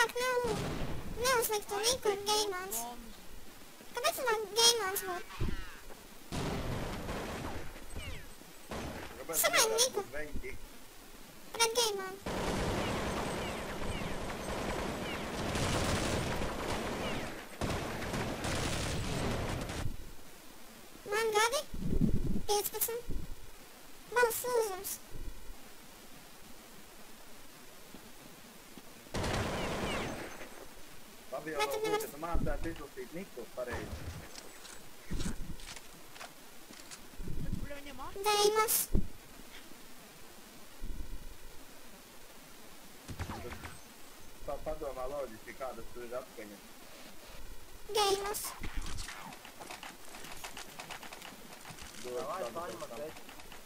Labāk nav neuzlikt to Niku un Gaimons. Kāpēc man Gaimons būtu? Samaini Niku. Pret Gaimonu. Man gadi 15. Balss lūzums. Labi jau būtu, ka tu mācētu izlasīt Niku pareizi. Deimos. Padomā loģiski, kādas tur ir atskaņas. Deimos. Давай, пальма, пять.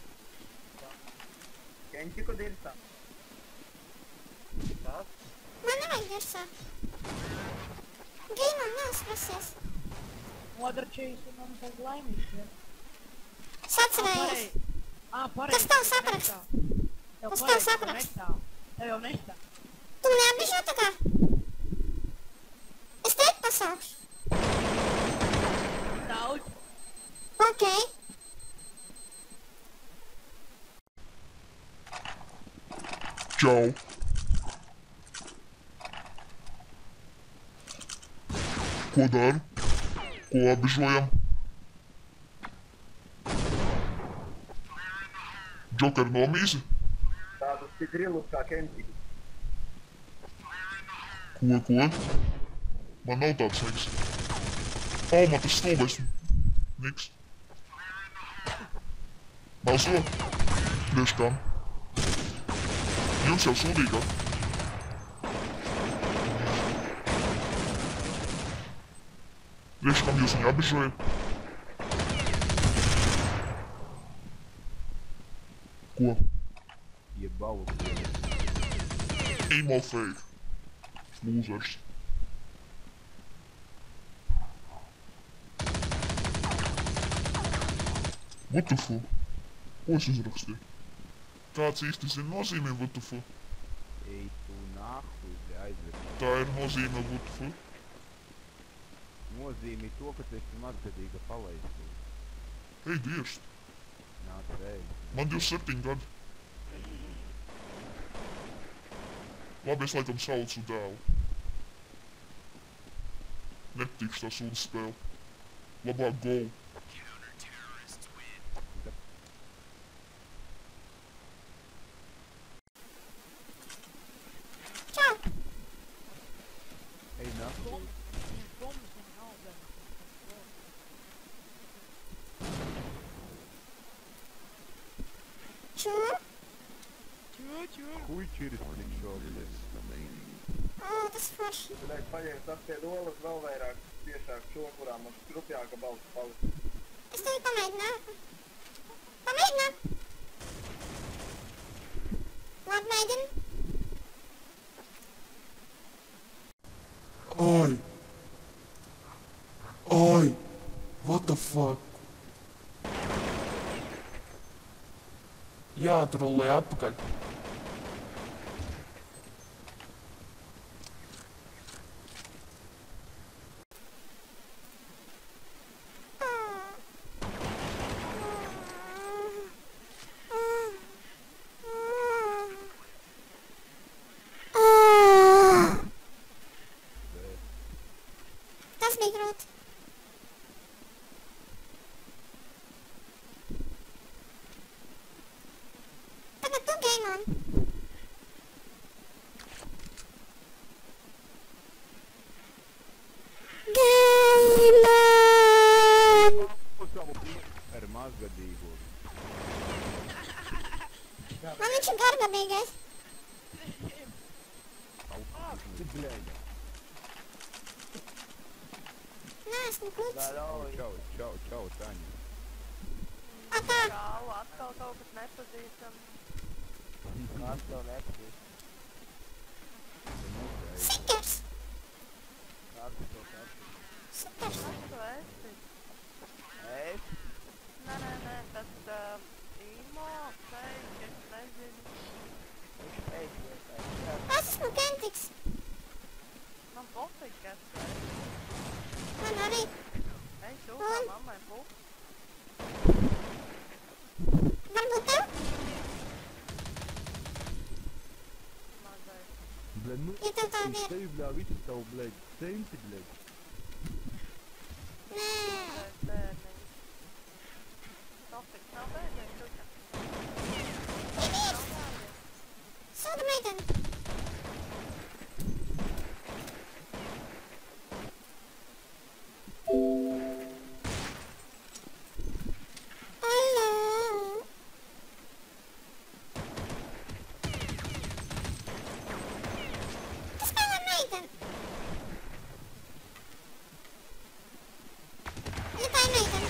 Кенчику дирса. Так? Man nevajag dirsā. Gaimon neuzprasies. Odarčējis un man tād laimīgs, ja? Sacerējies. Pareizi. Kas tev saprast? Kas tev saprast? Tev jau nestāv. Tu neapbižo tā kā? Es teikt pasaukšu. Daudz. Okei. Čau! Ko daru? Ko apbežojam? Džoker nomīsi? Tādus tik grilus kā Kenčiku. Ko? Man nav tāds seks. Man tas stulbais. Niks. Balso? Priekš kam? Jums jau sūdīgā. Priekš kam jūs viņu apbežojat? Ko? Jebau. Emo fake. Lūzers. What the fuck? Ko es uzrakstīju? Kāds īsti zina nozīmē what the fuck? Ej tu nahuj, aizved. Tā ir nozīme what the fuck? Nozīmē to, ka tu esi mazgadīga palaista. Ej, dievs! Nāc reiz. Man 27 gadi. Labi, es laikam saucu dēlu. Nepatīkšu tā sūdas spēle. Labāk go. Čau. Ej, nahuj. Ču? Хуй через плечо, блядь. O, tas forši. Tu liek paņemt apie dolas vēl vairāk tiešāk šo, kurā mums krupjāka balss palika. Es tevi pamēģināju. Pamēģināt. Labi, mēģini. Oi! Oi! What the fuck? Jāatrulē atpakaļ. Tas bija grūti. Tagad tu, Gaimon. Gaimon! Ar mazgadīgo. Man viņš ir gargadīgais. Tu, bļaļ. Nē, esmu kluts. Čau, Taņa. A tā. Čau, atkal kaut kas nepazīstam. Atkal nepatīk. Sikers. Atkal. Sikers. Kas tu esi? Es? Nē, tas Imo, fake, es nezinu. Es esmu Kentiks. tāda ir. Tevi, bļā, visu savu, bļaļ, centi, bļaļ. Nē. Bērniņš. Topiks nav bērniņš, šuķa. Ir. Sūda meiteni. Hello. Tas kā var meiteni? Ja tā ir meitene.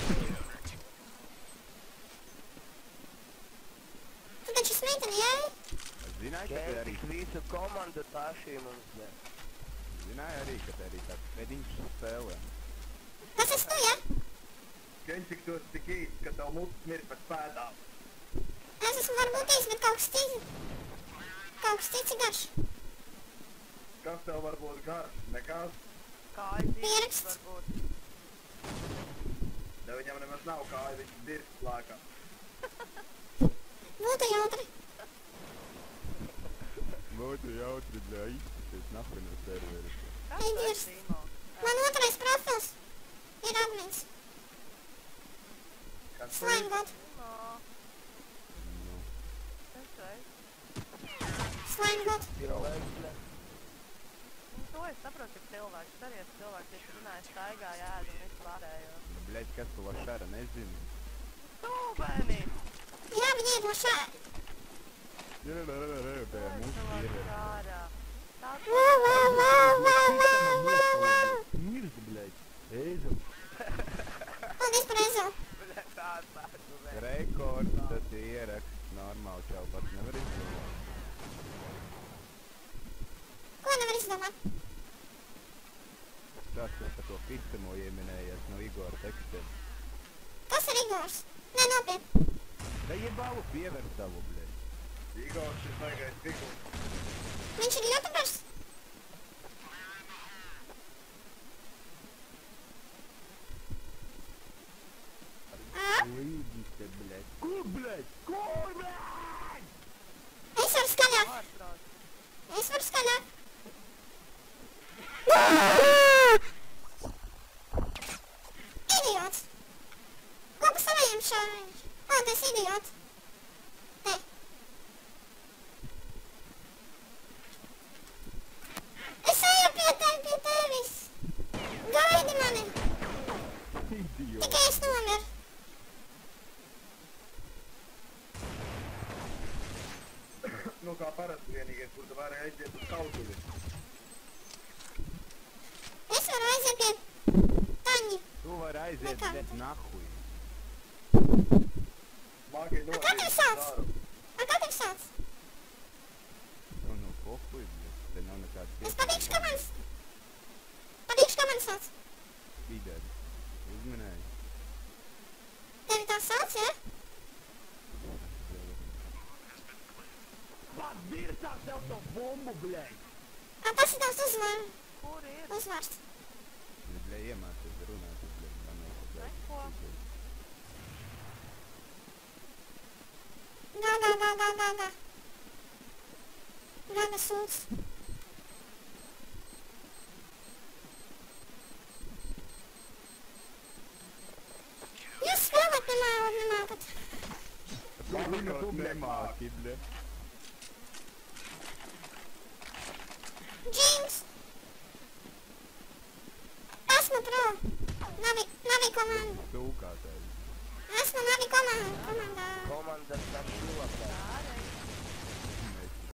Tu taču esi meitene, jā? Zināji, ka te arī, Visu komandu paši mums ne. zināji arī, ka te arī tāds pediņš spēlē. Tas esi tu, jā? Keņcik tu esi tik īsts, ka tev mutis mirk pēc pēdām. Es esmu varbūt īsti, bet kaut kas cits ir garš. Kas tev var būt garš? Nekas. Kājas Pieraksts. varbūt. Ja viņam nemaz nav kāja, viņš dirks plākā. Būtu jautri. Būtu jautri, bļā, izsties nahuj no serveris. Kas Ej, tu Dievs. esi, Imo? Man otrais profils ir admins. Kas tu Slime god. Imo. Nu, Kas tu esi? Slime god. Cilvēks ne. Un to es saprotu, ka cilvēks. Arī es cilvēks, ja tu runāji staigā, ēd un visu pārējo. bļaļ, kas tu lašara nezini? Tu, bērni! Jā, viņi ir no šā. Bļā, mums ir. Ārā. Tā tu Wow, wow, wow, wow, wow, wow, wow. Mirst, bļaļ, eizam. Paldies par aizo. tāds, Rekords, tas ir ieraksts, normāli čau pats nevar izdomāt. Ko nevar izdomāt? Tas, kas par to pistamo ieminējies no Igora tekstiem. Kas ir Igors? Nē, nopietni. Da jebalu piever savu, bļaļ. Igors šis baigais figurs. Viņš ir youtubers? Līdzi te, bļaļ. Kur, bļaļ? Kur, bļaļ? Es varu skaļāk. ārprāt. Es varu skaļāk. Idiots. Ko pa savajiem šāviņš? O, tas idiots. Te. Es eju pie tevis. Gaidi mani. Idiot. Tikai es nomiru. Nu kā parasti vienīgais, kur tu vari aiziet uz kautuvi. Es varu aiziet pie Taņa. Tu vari aiziet, kā bet tu? nahuj. Mākei katrs sauc? Ar kā tev sauc? Nu, pohuj, bļaļ. Te nav nekāds Es patīkšu, kā mans. Patīkšu, kā mans sauc. Pīderi. Uzminēji. Tevi tā sauc, ja? Pat virsā tev to bombu, bļaļ! Ā, tas ir tavs Kur ir? uzvārds. Bļaļ, iemācies runāt, bļaļ. Man nav ko, bļaļ. Neko. Gā. Gada sūds. Jūs spēlēt nemākat. Tu vienkārši nemāki, bļaļ. James. Esmu pro. Navi komanda. Tūkātājs. Esmu Navi komandā. Komandas ar šilapē. Ārēji.